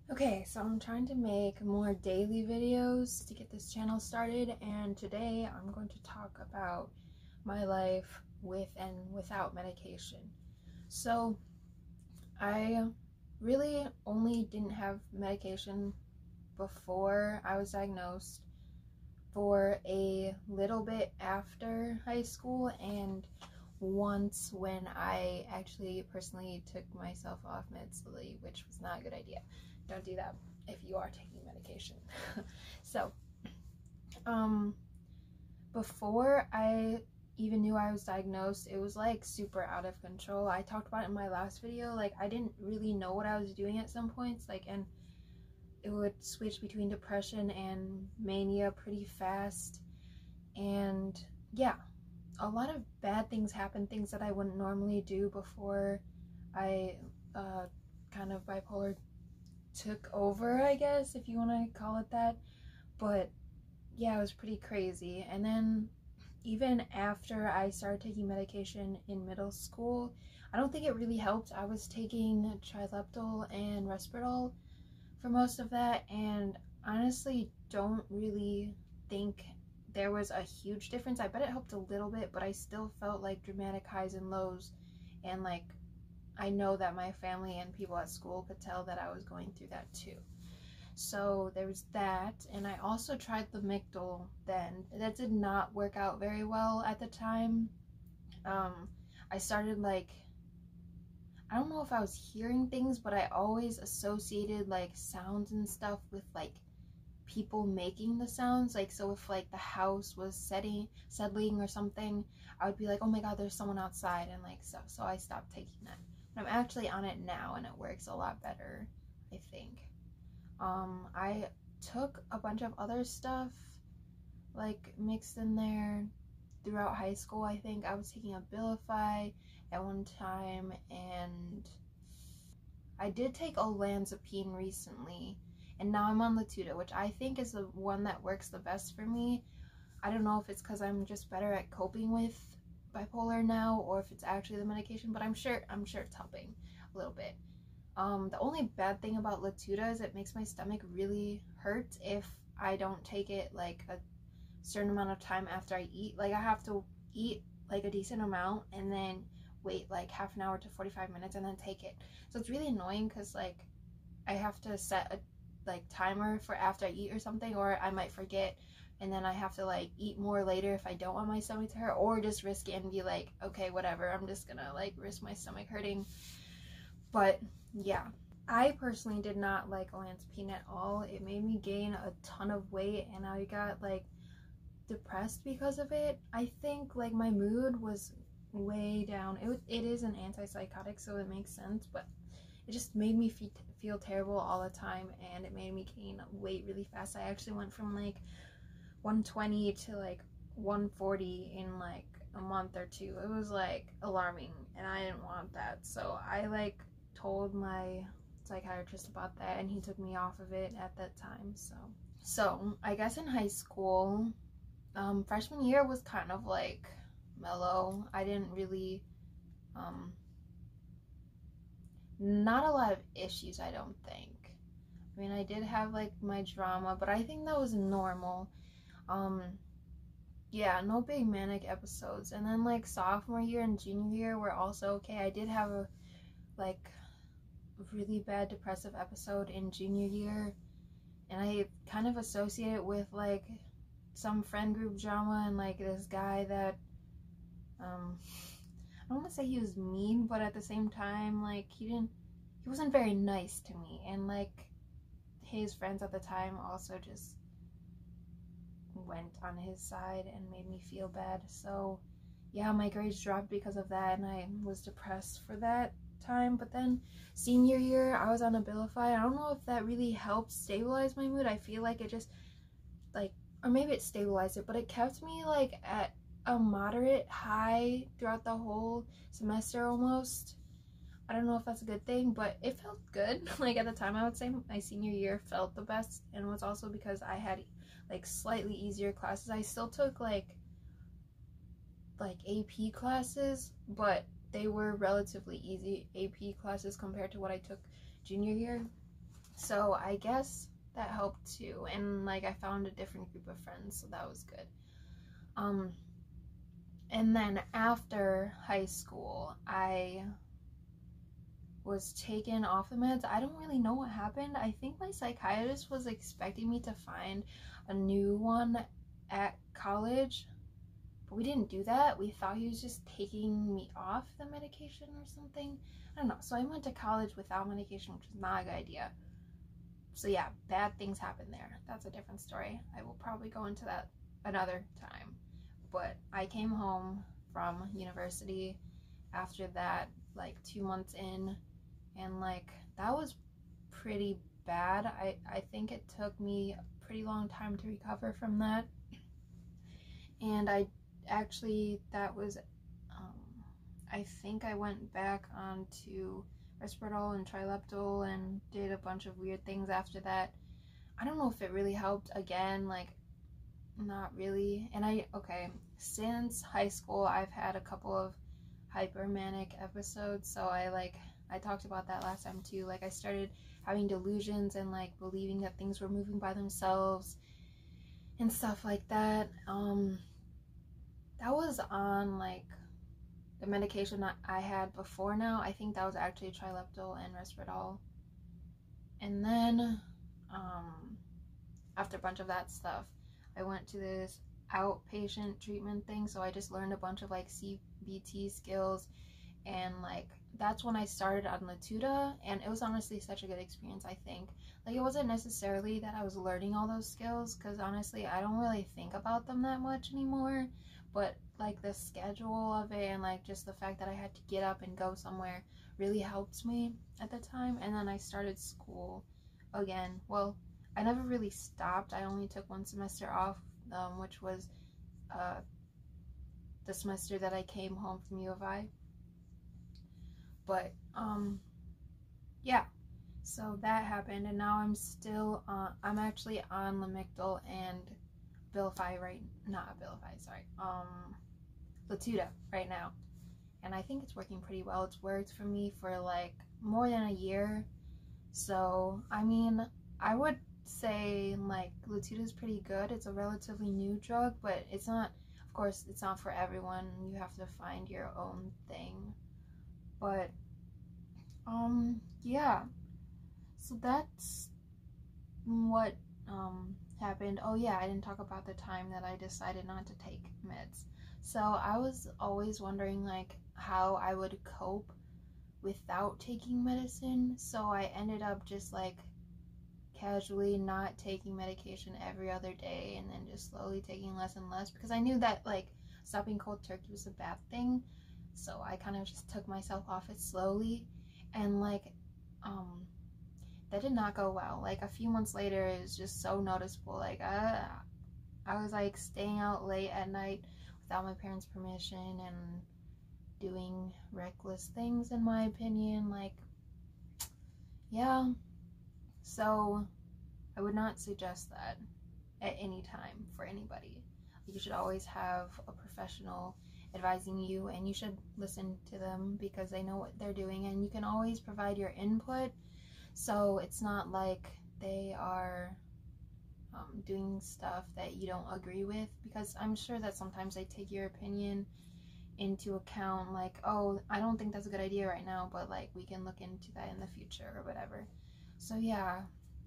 Okay, so I'm trying to make more daily videos to get this channel started, and today I'm going to talk about my life with and without medication. So I really only didn't have medication before I was diagnosed, for a little bit after high school, and once when I actually personally took myself off meds, which was not a good idea. Don't do that if you are taking medication. So, before I even knew I was diagnosed, it was like super out of control. I talked about it in my last video. Like, I didn't really know what I was doing at some points, and it would switch between depression and mania pretty fast. And yeah, a lot of bad things happened, things that I wouldn't normally do before I kind of bipolar took over, I guess, if you want to call it that. But yeah, it was pretty crazy. And then even after I started taking medication in middle school, I don't think it really helped. I was taking Trileptal and Risperdal for most of that, and honestly don't really think there was a huge difference. I bet it helped a little bit, but I still felt like dramatic highs and lows, and I know that my family and people at school could tell that I was going through that too. So there was that, and I also tried the Lamictal then. That did not work out very well at the time. I started I don't know if I was hearing things, but I always associated sounds and stuff with people making the sounds. So if the house was settling or something, I would be like, oh my god, there's someone outside, and so I stopped taking that. But I'm actually on it now and it works a lot better, I think. I took a bunch of other stuff mixed in there throughout high school. I think I was taking Abilify at one time, and I did take olanzapine recently, and now I'm on Latuda, which I think is the one that works the best for me. I don't know if it's because I'm just better at coping with bipolar now, or if it's actually the medication, but I'm sure it's helping a little bit. The only bad thing about Latuda is it makes my stomach really hurt if I don't take it a certain amount of time after I eat. I have to eat a decent amount and then wait half an hour to 45 minutes and then take it. So it's really annoying because I have to set a timer for after I eat or something, or I might forget, and then I have to eat more later if I don't want my stomach to hurt, or just risk it and be okay, whatever, I'm just gonna risk my stomach hurting. But yeah, I personally did not like olanzapine at all. It made me gain a ton of weight, and I got depressed because of it. I think my mood was way down. It is an antipsychotic, so it makes sense, but it just made me feel terrible all the time, and it made me gain weight really fast. I actually went from 120 to 140 in a month or two. It was alarming, and I didn't want that. So I told my psychiatrist about that, and he took me off of it at that time. So I guess in high school, freshman year was kind of mellow. I didn't really not a lot of issues, I don't think. I mean, I did have my drama, but I think that was normal. Yeah, no big manic episodes. And then sophomore year and junior year were also okay. I did have a really bad depressive episode in junior year, and I kind of associate it with some friend group drama, and this guy that I don't want to say he was mean, but at the same time he wasn't very nice to me, and his friends at the time also just went on his side and made me feel bad. So yeah, my grades dropped because of that, and I was depressed for that time. But then senior year, I was on Abilify. I don't know if that really helped stabilize my mood. I feel like it just or maybe it stabilized it, but it kept me at a moderate high throughout the whole semester almost. I don't know if that's a good thing, but it felt good. At the time, I would say my senior year felt the best, and it was also because I had slightly easier classes. I still took AP classes, but they were relatively easy AP classes compared to what I took junior year. So I guess that helped too. And like I found a different group of friends, so that was good. And then after high school, I was taken off the meds. I don't really know what happened. I think my psychiatrist was expecting me to find a new one at college, but we didn't do that. We thought he was just taking me off the medication or something. I don't know. So I went to college without medication, which was not a good idea. So yeah, bad things happened there. That's a different story. I will probably go into that another time. But I came home from university after that, like 2 months in, and like that was pretty bad. I think it took me a pretty long time to recover from that. And I actually, that was, I think I went back onto Risperdal and Trileptal and did a bunch of weird things after that. I don't know if it really helped. Again, like, not really. And okay, since high school, I've had a couple of hypermanic episodes, so I talked about that last time too. Like, I started having delusions and like believing that things were moving by themselves and stuff like that. That was on like the medication that I had before now. I think that was actually Trileptal and Risperdal. And then after a bunch of that stuff, I went to this outpatient treatment thing. So I just learned a bunch of like CBT skills, and like that's when I started on Latuda, and it was honestly such a good experience. I think like it wasn't necessarily that I was learning all those skills, because honestly I don't really think about them that much anymore, but like the schedule of it and like just the fact that I had to get up and go somewhere really helped me at the time. And then I started school again. Well, I never really stopped. I only took one semester off, which was the semester that I came home from U of I. But yeah, so that happened, and now I'm still I'm actually on Lamictal and Abilify Latuda right now, and I think it's working pretty well. It's worked for me for like more than a year, so I mean I would say like Latuda is pretty good. It's a relatively new drug, but it's not, of course it's not for everyone. You have to find your own thing. But yeah, so that's what happened. Oh yeah, I didn't talk about the time that I decided not to take meds. So I was always wondering like how I would cope without taking medicine, so I ended up just like casually not taking medication every other day, and then just slowly taking less and less, because I knew that like stopping cold turkey was a bad thing. So I kind of just took myself off it slowly, and like that did not go well. Like a few months later, it was just so noticeable. Like I was like staying out late at night without my parents' permission and doing reckless things, in my opinion. Like, yeah, so I would not suggest that at any time for anybody. You should always have a professional advising you, and you should listen to them because they know what they're doing, and you can always provide your input, so it's not like they are doing stuff that you don't agree with, because I'm sure that sometimes they take your opinion into account, like, oh, I don't think that's a good idea right now, but like we can look into that in the future or whatever. So yeah,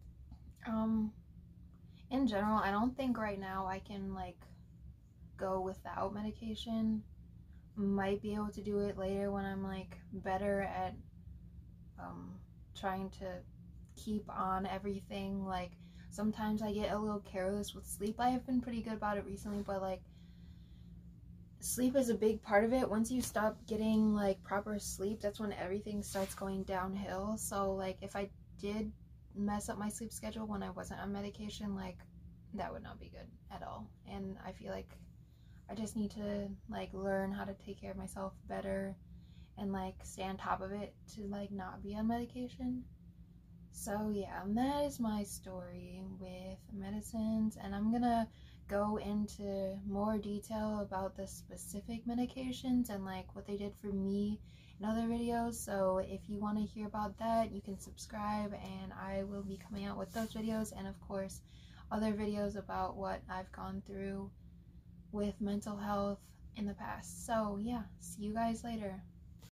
in general, I don't think right now I can like go without medication. Might be able to do it later when I'm like better at trying to keep on everything. Like sometimes I get a little careless with sleep. I have been pretty good about it recently, but like sleep is a big part of it. Once you stop getting like proper sleep, that's when everything starts going downhill. So like if I did mess up my sleep schedule when I wasn't on medication, like that would not be good at all. And I feel like I just need to like learn how to take care of myself better and like stay on top of it to like not be on medication. So yeah, that is my story with medicines, and I'm gonna go into more detail about the specific medications and like what they did for me in other videos. So if you want to hear about that, you can subscribe, and I will be coming out with those videos, and of course other videos about what I've gone through with mental health in the past. So yeah, see you guys later.